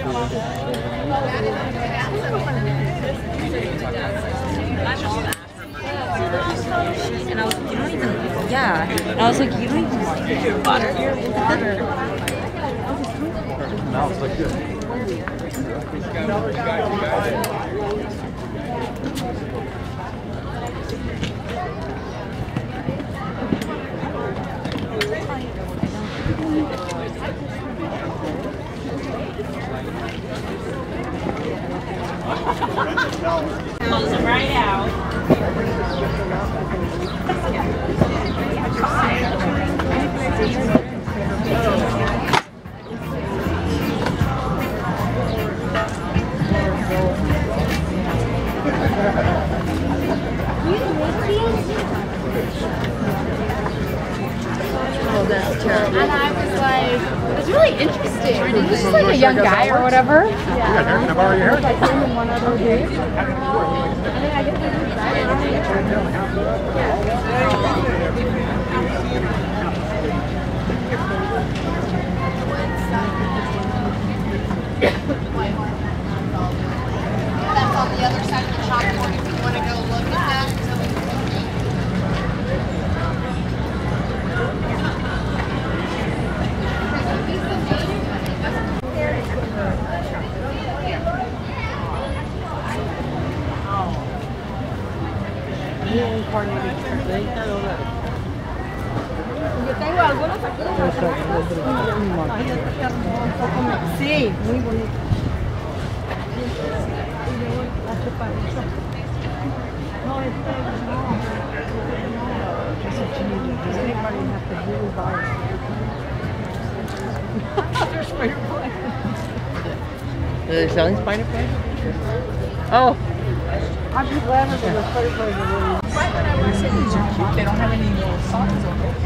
And I was like, you don't even, yeah. And I was like, you don't even like your butter. Now it's like this. Close it right out. And I was like, it's really interesting. This is like a young guy or whatever. Yeah, can I borrow your hair? Like him and one other dude. That's on the other side of the chalkboard if you want to go look at that. Yo tengo algunos aquí de sí, muy bonito. No, Are they selling spider play? Oh. I'm just glad that the spider plays are really. Right when I was in, these are cute. They don't have any little socks on them.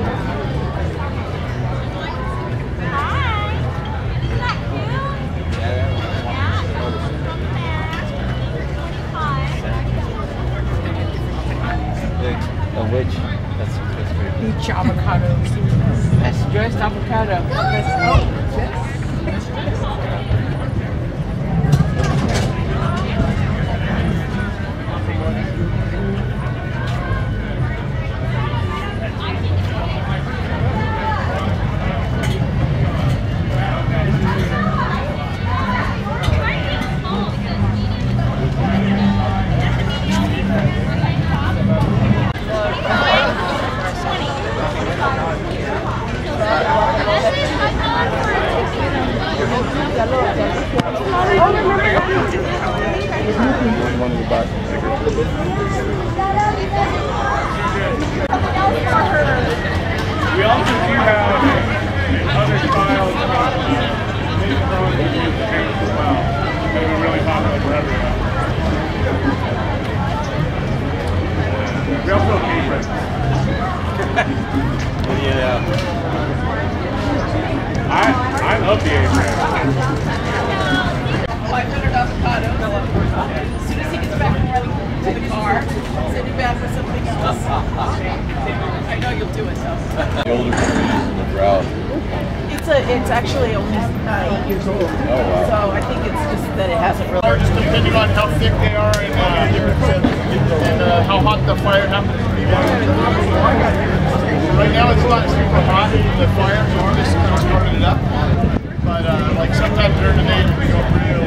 A witch. That's great. Beach avocados. That's dressed avocado. That's, oh, yes. One of the box We also do have other styles of made from paper as well. They've been really popular forever now. We also have aprons. I love the apron. $500 avocado. As soon as he gets back from running to the car, send him back for something else. I know you'll do it though. The older countries in the drought. It's actually only 8 years old. Oh, wow. So I think it's just that it hasn't really. Just depending on how thick they are and how hot the fire happens to be. Right now it's not super hot, the fire, so we're just kind of starting it up. But like sometimes during the day we go pretty early.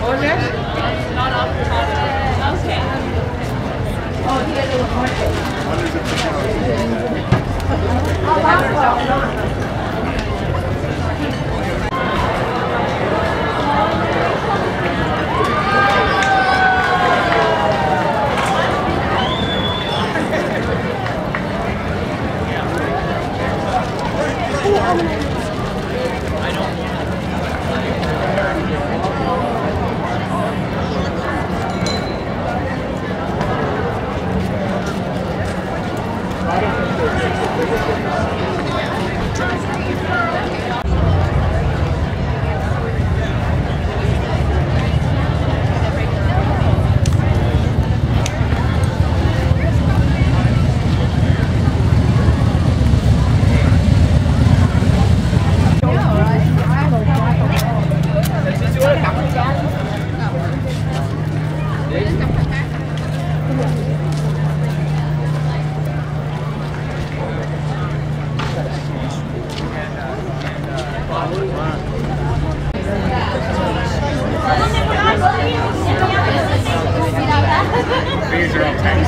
These are all tanks.